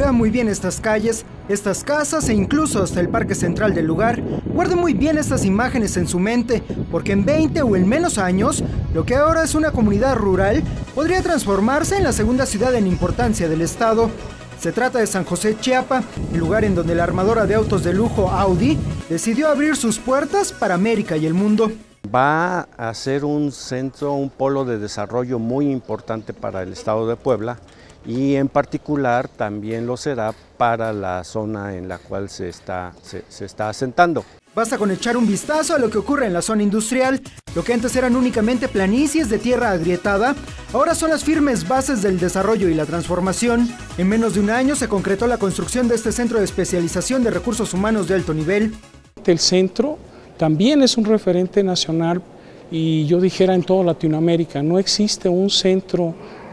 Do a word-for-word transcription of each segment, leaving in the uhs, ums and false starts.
conozca muy bien estas calles, estas casas e incluso hasta el parque central del lugar, guarde muy bien estas imágenes en su mente, porque en veinte o en menos años, lo que ahora es una comunidad rural, podría transformarse en la segunda ciudad en importancia del estado. Se trata de San José, Chiapa, el lugar en donde la armadora de autos de lujo Audi decidió abrir sus puertas para América y el mundo. Va a ser un centro, un polo de desarrollo muy importante para el estado de Puebla y en particular también lo será para la zona en la cual se está, se, se está asentando. Basta con echar un vistazo a lo que ocurre en la zona industrial. Lo que antes eran únicamente planicies de tierra agrietada, ahora son las firmes bases del desarrollo y la transformación. En menos de un año se concretó la construcción de este centro de especialización de recursos humanos de alto nivel. El centro también es un referente nacional y yo dijera en toda Latinoamérica, no existe un centro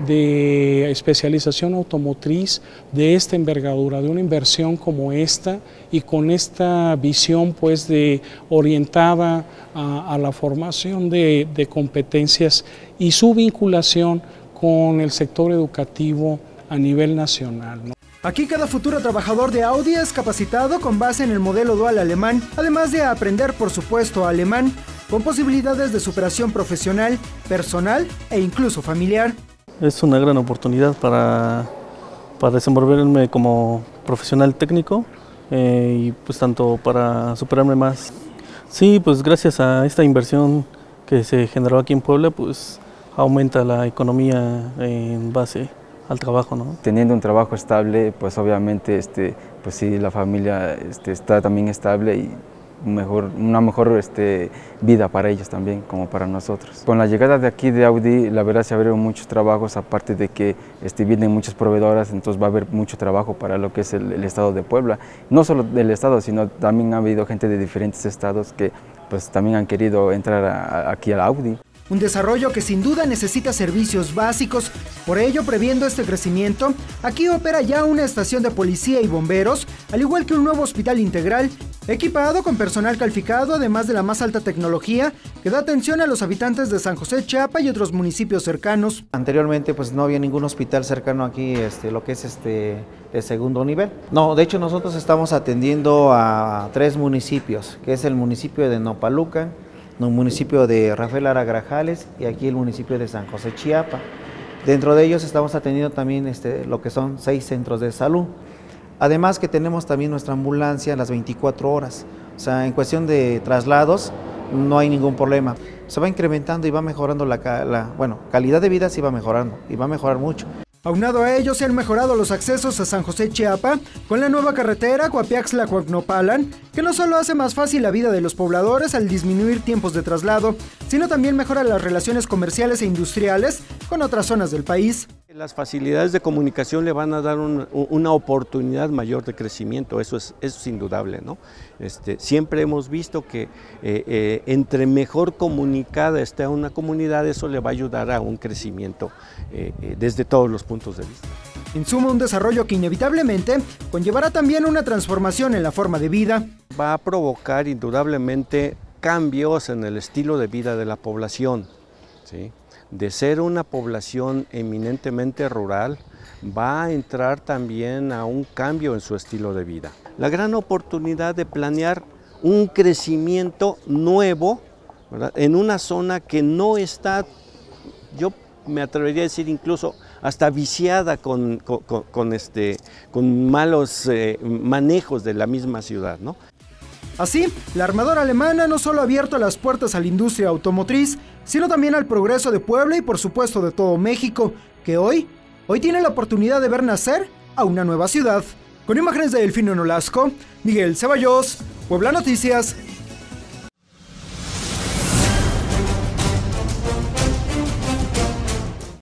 de especialización automotriz de esta envergadura, de una inversión como esta y con esta visión pues de orientada a, a la formación de, de competencias y su vinculación con el sector educativo a nivel nacional, ¿no? Aquí cada futuro trabajador de Audi es capacitado con base en el modelo dual alemán, además de aprender por supuesto alemán, con posibilidades de superación profesional, personal e incluso familiar. Es una gran oportunidad para, para desenvolverme como profesional técnico eh, y pues tanto para superarme más. Sí, pues gracias a esta inversión que se generó aquí en Puebla, pues aumenta la economía en base al trabajo, ¿no? Teniendo un trabajo estable, pues obviamente este, pues sí, la familia este, está también estable y mejor, una mejor este, vida para ellos también, como para nosotros. Con la llegada de aquí de Audi, la verdad se abrieron muchos trabajos, aparte de que este, vienen muchas proveedoras, entonces va a haber mucho trabajo para lo que es el, el estado de Puebla. No solo del estado, sino también ha habido gente de diferentes estados que pues también han querido entrar a, a, aquí al Audi. Un desarrollo que sin duda necesita servicios básicos, por ello, previendo este crecimiento, aquí opera ya una estación de policía y bomberos, al igual que un nuevo hospital integral, equipado con personal calificado, además de la más alta tecnología, que da atención a los habitantes de San José, Chiapa y otros municipios cercanos. Anteriormente pues no había ningún hospital cercano aquí, este, lo que es este, de segundo nivel. No, de hecho nosotros estamos atendiendo a tres municipios, que es el municipio de Nopalucan, el municipio de Rafael Lara Grajales y aquí el municipio de San José, Chiapa. Dentro de ellos estamos atendiendo también este, lo que son seis centros de salud. Además que tenemos también nuestra ambulancia a las veinticuatro horas. O sea, en cuestión de traslados no hay ningún problema. Se va incrementando y va mejorando la, la bueno, calidad de vida, sí va mejorando y va a mejorar mucho. Aunado a ello, se han mejorado los accesos a San José, Chiapa, con la nueva carretera Coapiaxtla-Cuacnopalan, que no solo hace más fácil la vida de los pobladores al disminuir tiempos de traslado, sino también mejora las relaciones comerciales e industriales con otras zonas del país. Las facilidades de comunicación le van a dar un, una oportunidad mayor de crecimiento, eso es, eso es indudable, ¿no? Este, siempre hemos visto que eh, eh, entre mejor comunicada esté una comunidad, eso le va a ayudar a un crecimiento eh, eh, desde todos los puntos de vista. En suma, un desarrollo que inevitablemente conllevará también una transformación en la forma de vida. Va a provocar indudablemente cambios en el estilo de vida de la población, ¿sí? De ser una población eminentemente rural, va a entrar también a un cambio en su estilo de vida. La gran oportunidad de planear un crecimiento nuevo, ¿verdad?, en una zona que no está, yo me atrevería a decir incluso hasta viciada con, con, con, con, este, con malos eh, manejos de la misma ciudad, ¿no? Así, la armadora alemana no solo ha abierto las puertas a la industria automotriz, sino también al progreso de Puebla y por supuesto de todo México, que hoy, hoy tiene la oportunidad de ver nacer a una nueva ciudad. Con imágenes de Delfino Nolasco, Miguel Ceballos, Puebla Noticias.